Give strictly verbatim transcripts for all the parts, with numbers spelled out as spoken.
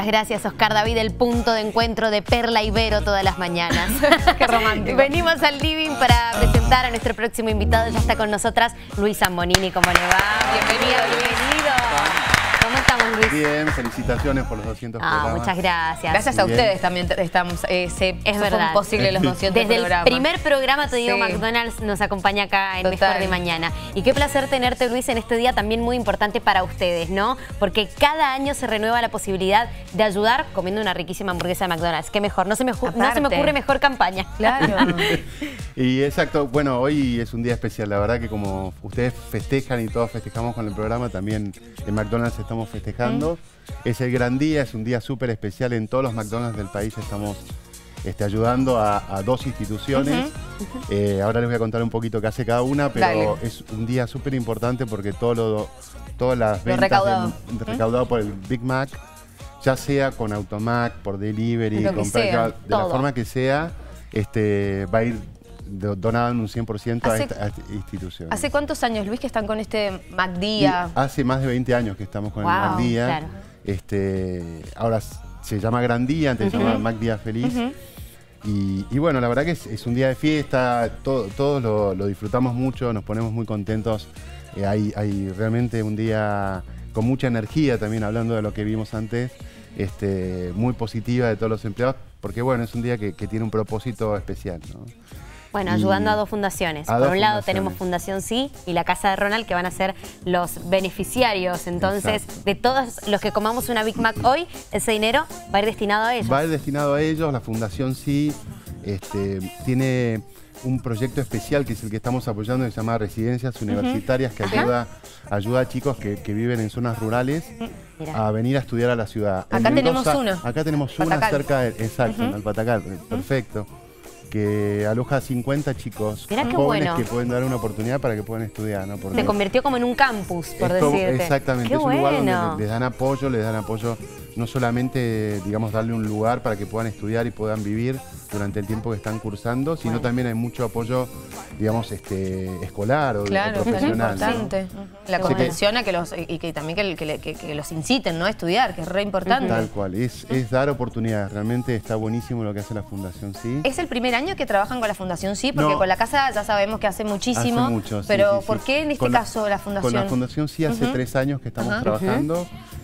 gracias, Oscar David, el punto de encuentro de Perla y Vero todas las mañanas. Qué romántico. Venimos al living para presentar a nuestro próximo invitado. Ya está con nosotras Luis Zambonini. ¿Cómo le va? Bienvenido, bienvenido. ¿Cómo estamos, Luis? Bien, felicitaciones por los doscientos Ah, programas. muchas gracias. Gracias a Bien. ustedes también estamos. Eh, se, Es fue verdad. posible los doscientos Desde programas. el primer programa, te digo, Sí. McDonald's nos acompaña acá en Total. Mejor de Mañana. Y qué placer tenerte, Luis, en este día también muy importante para ustedes, ¿no? Porque cada año se renueva la posibilidad de ayudar comiendo una riquísima hamburguesa de McDonald's. Qué mejor, no se me, ju- no se me Aparte. ocurre mejor campaña. Claro. Y exacto, bueno, hoy es un día especial, la verdad que como ustedes festejan y todos festejamos con el programa, también en McDonald's estamos festejando. Es el gran día, es un día súper especial, en todos los McDonald's del país estamos este, ayudando a, a dos instituciones. Eh, ahora les voy a contar un poquito qué hace cada una, pero Dale. es un día súper importante porque todo lo, todas las ventas recaudado. del- recaudado por el Big Mac, ya sea con Automac, por delivery, Lo que con sea, de la todo. forma que sea, este, va a ir do- donado en un cien por ciento a Hace- esta, a esta institución. ¿Hace cuántos años, Luis, que están con este Y MacDía? hace más de veinte años que estamos con Wow, el MacDía. claro. Este, ahora s- se llama Gran Día, antes se llamaba MacDía Feliz. y, y bueno, la verdad que es, es un día de fiesta, todo- todos lo, lo disfrutamos mucho, nos ponemos muy contentos. Eh, hay, hay realmente un día con mucha energía también, hablando de lo que vimos antes, este, muy positiva de todos los empleados, porque bueno, es un día que, que tiene un propósito especial, ¿no? Bueno, Y- ayudando a dos fundaciones. a Por dos un lado fundaciones. tenemos Fundación Sí y la Casa de Ronald, que van a ser los beneficiarios. Entonces, Exacto. de todos los que comamos una Big Mac hoy, ese dinero va a ir destinado a ellos. Va a ir destinado a ellos. La Fundación Sí este, tiene un proyecto especial que es el que estamos apoyando, que se llama Residencias Universitarias, que ayuda, ayuda a chicos que, que viven en zonas rurales Mirá. a venir a estudiar a la ciudad. En Acá tenemos Mendoza- una. Acá tenemos una Patacal. cerca de, exacto, en Alpatacal, perfecto, que aloja a cincuenta chicos Mirá qué jóvenes bueno. que pueden dar una oportunidad para que puedan estudiar, ¿no? Porque Se convirtió como en un campus, por es como- decirte. Exactamente, Qué es un lugar donde bueno. le- les dan apoyo, les dan apoyo, no solamente, digamos, darle un lugar para que puedan estudiar y puedan vivir durante el tiempo que están cursando, sino Bueno. también hay mucho apoyo, digamos, este, escolar o, o Claro, es profesional, ¿no? importante. La Qué contención a que los, y que también que, que, que- que los inciten, ¿no? A estudiar, que es re importante. Tal cual, es, es dar oportunidades, realmente está buenísimo lo que hace la Fundación Sí. ¿Es el primer año que trabajan con la Fundación Sí? Porque No. con la casa ya sabemos que hace muchísimo. Hace mucho, sí, pero sí, ¿por sí. qué en este Con la- caso la Fundación? Con la Fundación Sí hace Ujú. tres años que estamos Ajá. trabajando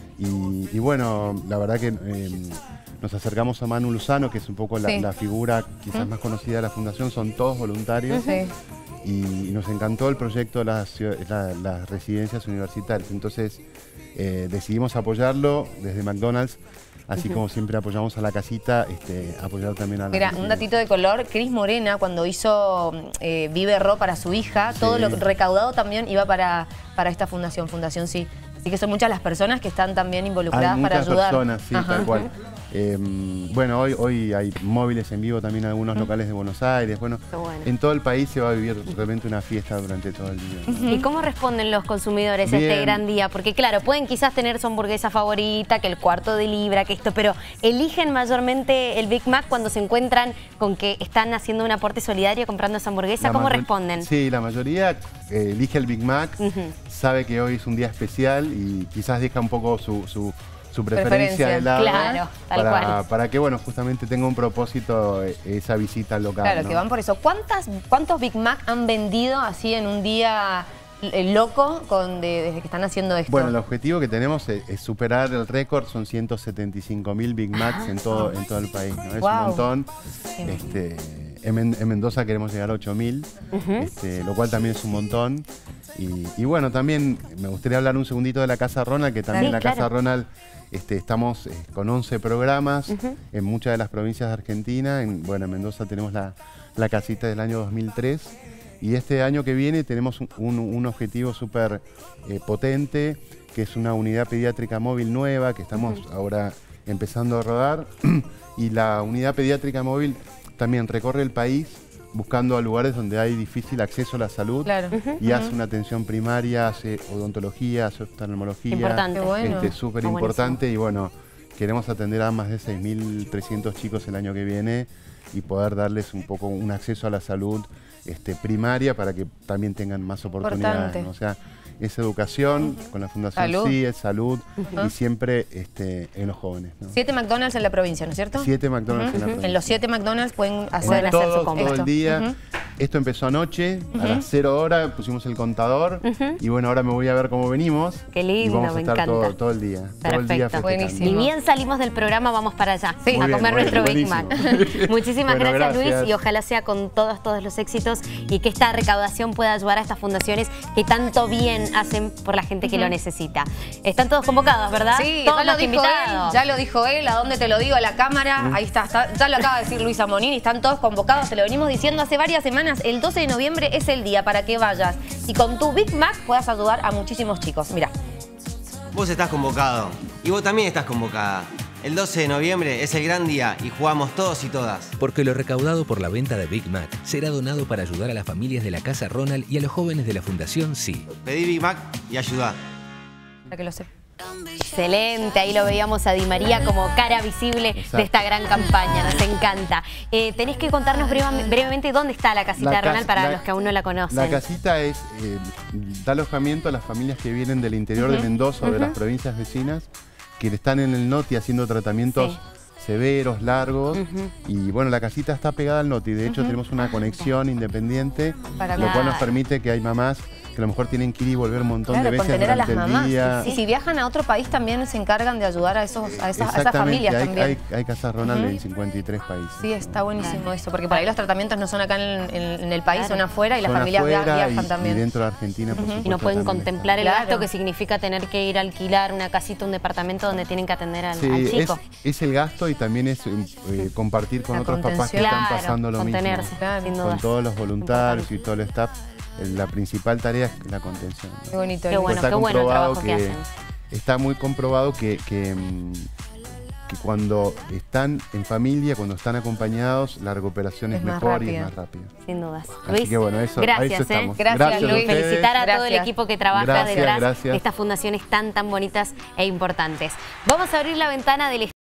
y, y bueno, la verdad que eh, nos acercamos a Manu Luzano, que es un poco la, Sí. la figura quizás más conocida de la Fundación, son todos voluntarios. Sí. Y nos encantó el proyecto de las, ciu- la- las residencias universitarias. Entonces eh, decidimos apoyarlo desde McDonald's, así como siempre apoyamos a la casita, este, apoyar también a la Mira, un datito de color, Cris Morena cuando hizo eh, Vive Ro para su hija, Sí. todo lo recaudado también iba para, para esta fundación, Fundación Sí. Así que son muchas las personas que están también involucradas Hay para muchas ayudar. personas, sí, Ajá. tal cual. Eh, bueno, hoy, hoy hay móviles en vivo también en algunos locales de Buenos Aires. Bueno, Qué bueno. en todo el país se va a vivir realmente una fiesta durante todo el día, ¿no? ¿Y cómo responden los consumidores a este Bien. gran día? Porque claro, pueden quizás tener su hamburguesa favorita, que el cuarto de libra, que esto, pero eligen mayormente el Big Mac cuando se encuentran con que están haciendo un aporte solidario comprando esa hamburguesa. La ¿Cómo mayor- responden? Sí, la mayoría eh, elige el Big Mac, Ujú. sabe que hoy es un día especial y quizás deja un poco su, su, su preferencia, Preferencia. de lado. Claro, tal para, cual. para que, bueno, justamente tenga un propósito eh, esa visita al local. Claro, ¿no? que van por eso. ¿Cuántas, ¿Cuántos Big Mac han vendido así en un día eh, loco con de- desde que están haciendo esto? Bueno, el objetivo que tenemos es, es superar el récord, son ciento setenta y cinco mil Big Macs en todo, en todo el país, ¿no? Es Wow. un montón. Este, en, Men- en Mendoza queremos llegar a ocho mil, este, lo cual también es un montón. Y, y bueno, también me gustaría hablar un segundito de la Casa Ronald, que también Sí, la claro. Casa Ronald este, estamos eh, con once programas en muchas de las provincias de Argentina. En, bueno, en Mendoza tenemos la, la casita del año dos mil tres. Y este año que viene tenemos un, un- un objetivo súper eh, potente, que es una unidad pediátrica móvil nueva, que estamos ahora empezando a rodar. Y la unidad pediátrica móvil también recorre el país buscando a lugares donde hay difícil acceso a la salud. Claro. Y hace una atención primaria, hace odontología, hace oftalmología. Importante. Qué bueno. Este, súper Está importante y bueno, queremos atender a más de seis mil trescientos chicos el año que viene y poder darles un poco un acceso a la salud este, primaria para que también tengan más oportunidades, Importante. ¿no? O sea, es educación, con la Fundación Salud. C I E, salud, Uh-huh. y siempre este, en los jóvenes, ¿no? Siete McDonald's en la provincia, ¿no es cierto? Siete McDonald's Uh-huh. en la provincia. En los siete McDonald's pueden hacer, Pueden hacer su todo, compra. todo el esto. día. Uh-huh. Esto empezó anoche, a las cero horas pusimos el contador y bueno, ahora me voy a ver cómo venimos. Qué lindo, y vamos a me estar encanta. todo, todo el día. Todo el día Perfecto. festejando. Buenísimo. Ni bien salimos del programa, vamos para allá, Sí. a Muy bien, comer muy nuestro bien, Big Mac. buenísimo. Muchísimas Bueno, gracias, gracias. Luis, y ojalá sea con todos, todos los éxitos y que esta recaudación pueda ayudar a estas fundaciones que tanto bien hacen por la gente que lo necesita. Están todos convocados, ¿verdad? Sí, todos ya lo los dijo invitados. él, ya lo dijo él, ¿a dónde te lo digo? A la cámara, ahí está, está, ya lo acaba de decir Luisa Monini, están todos convocados, te lo venimos diciendo hace varias semanas, el doce de noviembre es el día para que vayas y con tu Big Mac puedas ayudar a muchísimos chicos. Mira, Vos estás convocado y vos también estás convocada. El doce de noviembre es el gran día y jugamos todos y todas. Porque lo recaudado por la venta de Big Mac será donado para ayudar a las familias de la Casa Ronald y a los jóvenes de la Fundación C I E. Pedí Big Mac y ayudá. para que lo sepa. Excelente, ahí lo veíamos a Di María como cara visible Exacto. de esta gran campaña, nos encanta. Eh, tenés que contarnos breva- brevemente dónde está la casita La de Ronald cas- para la- los que aún no la conocen. La casita es, eh, da alojamiento a las familias que vienen del interior de Mendoza o de las provincias vecinas, que están en el Noti haciendo tratamientos Sí. severos, largos. Y bueno, la casita está pegada al Noti. De hecho, tenemos una conexión independiente, Para lo cual nos Claro. permite que hay mamás que a lo mejor tienen que ir y volver un montón Claro, de por veces tener a las durante el mamás. día. Y si viajan a otro país también se encargan de ayudar a, esos, a, esas, a esas Exactamente, familias hay, también. hay, hay casas Ronald en cincuenta y tres países. Sí, está buenísimo eso, porque por ahí los tratamientos no son acá en, en- en el país, Claro. son afuera y las Son familias via- afuera viajan y, también. y dentro de Argentina, por supuesto. Y no pueden también contemplar el Claro. gasto que significa tener que ir a alquilar una casita, un departamento donde tienen que atender al, Sí, al es, chico. es el gasto y también es eh, compartir con La otros papás que contención. están Claro, pasando lo contenerse, mismo. Claro. sin duda. Con todos los voluntarios y todo el staff, eh, la principal tarea es la contención. Qué bonito. Qué Luis. bueno, Está qué bueno el comprobado trabajo que hacen. Está muy comprobado que, que, mm, que cuando están en familia, cuando están acompañados, la recuperación es, Es más mejor y rápida. es más rápida. Sin dudas. Así Luis, que bueno, eso, a gracias, eso estamos. ¿eh? Gracias, a Luis. ustedes. Felicitar a todo el Gracias. equipo que trabaja Gracias, detrás gracias. de estas fundaciones tan, tan bonitas e importantes. Vamos a abrir la ventana del